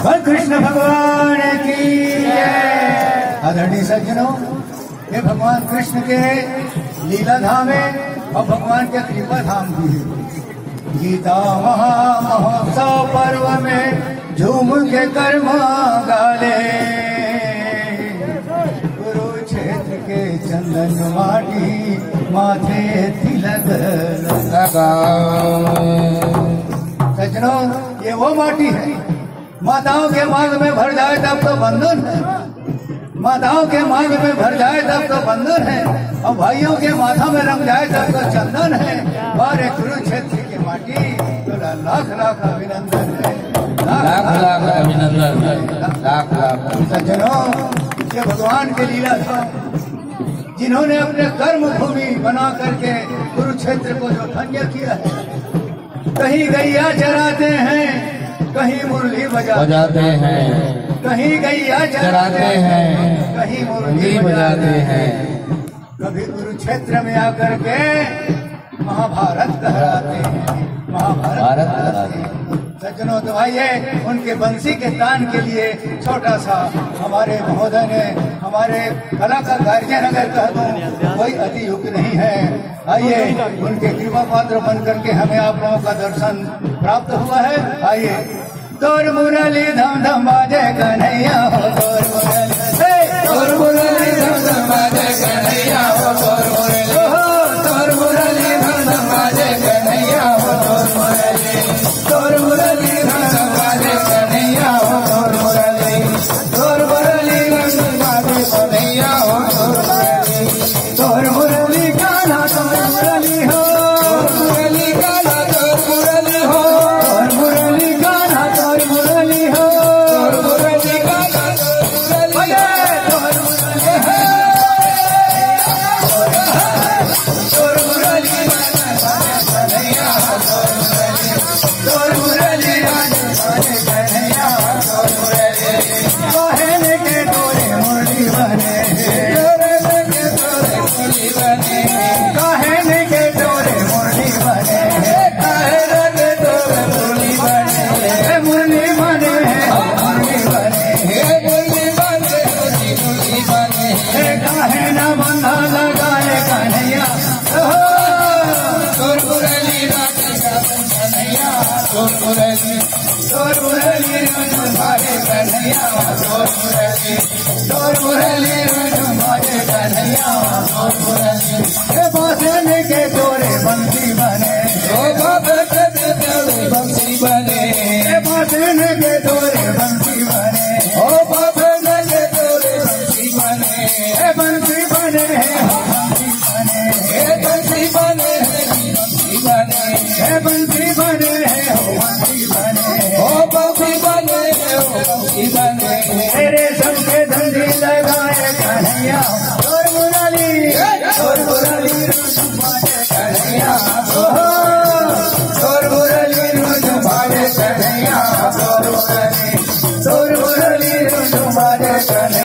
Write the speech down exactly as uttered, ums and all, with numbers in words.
कृष्ण भगवान की जय। आदरणीय सज्जनों, ये भगवान कृष्ण के लीला धाम है और भगवान के कृपा धाम भी है। गीता महामहोत्सव पर्व में झूम के कर्मा गाले, कुरुक्षेत्र के चंदन माटी माथे तिलक लगाओ। सज्जनों, ये वो माटी है, माताओं के मांग में भर जाए तब तो बंधन है, माताओं के मांग में भर जाए तब तो बंधन है, और भाइयों के माथा में रंग जाए तब तो चंदन है। और एक कुरुक्षेत्र की माटी तो लाख लाख अभिनंदन है, लाख लाख अभिनंदन, लाख लाख। सज्जनों, ये भगवान के लीला था, जिन्होंने अपने कर्म भूमि बना करके कुरुक्षेत्र को जो धन्य किया है। कहीं गैया चराते हैं, कहीं मुरली बजाते हैं, कहीं गैया चराते हैं, कहीं मुरली बजाते हैं। कभी कुरुक्षेत्र में आकर के महाभारत कहलाते हैं, महाभारत कहलाते हैं। सज्जनों, तो आइए उनके बंसी के तान के लिए छोटा सा हमारे महोदय ने, हमारे कला का गार्जियन अगर कह दूं कोई अति युक्त नहीं है। आइए उनके कृपा पात्र बन करके हमें आप लोगों का दर्शन प्राप्त हुआ है। आइए, तोर मुरली धम धम बाजे कन्हैया हो, तोर मुरली, तोर मुरली धम धम बाजे कन्हैया हो, तोर मुरली, तोर मुरली धम धम बाजे कन्हैया हो, तोर मुरली, तोर मुरली धम धम बाजे कन्हैया हो, तोर मुरली, तोर मुरली धम धम बाजे कन्हैया हो, तोर मुरली, तोर मुरली कान्हा तोर मुरली हो, मुरली कान्हा तोर मुरली हो, तोर मुरली कान्हा तोर मुरली हो, तोर मुरली कान्हा तोर मुरली है, तोर मुरली है, तोर मुरली कन्हैया हो, तोर मुरली, तोर मुरली कन्हैया हो, तोर मुरली, कहने के तोरे मुरली बने, कहने के तोरे मुरली बने, कहने के तोरे मुरली बने, कहने के तोरे मुरली बने, मुरली बने, मुरली बने, मुरली बने, मुरली बने, काहे न बंधा लगाए कन्हैया, तोर मुरली कन्हैया, तोर मुरली, तोर मुरली तुम्हारे कन्हैया, तोर मुरली, तोर मुरली तुम्हारे कन्हैया, तोर मुरली, बांसने के तोरे बंसी बने, बांसने के तोरे बंसी बने, बांसने के तोरे बंसी बने, ओ बांसने के तोरे बंसी बने, बंसी बने है, बंसी बने, बंसी बने है, बंसी बने, बंसी बने है, बंसी बने, ओ बंसी बने है, बंसी बने, तेरे सबके धंधे लगाए कन्हैया, तोर मुरली, तोर मुरली कन्हैया,